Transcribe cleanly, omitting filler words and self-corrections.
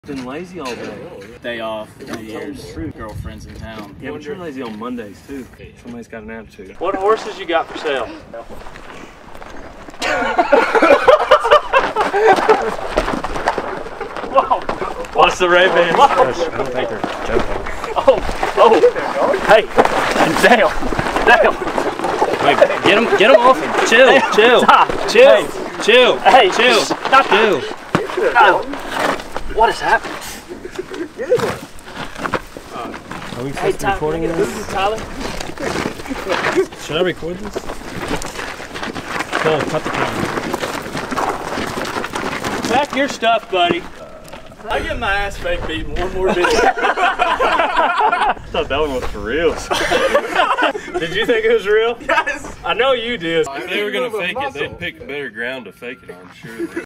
Been lazy all day. Day off, New Year's, girlfriend's in town. Yeah, but you're lazy on Mondays too. Somebody's got an attitude. What horses you got for sale? Whoa! What's the Ray-Ban? I don't think they're joking. Oh! Hey! Down! Wait, get him off him. Chill. Hey! Chill. What is happening? Are we supposed to be recording this? Tyler? Should I record this? No, cut the camera. Pack your stuff, buddy. I get my ass fake beaten one more video. I thought that one was for real. Did you think it was real? Yes. I know you did. If they were gonna fake it, they'd pick better ground to fake it on, sure.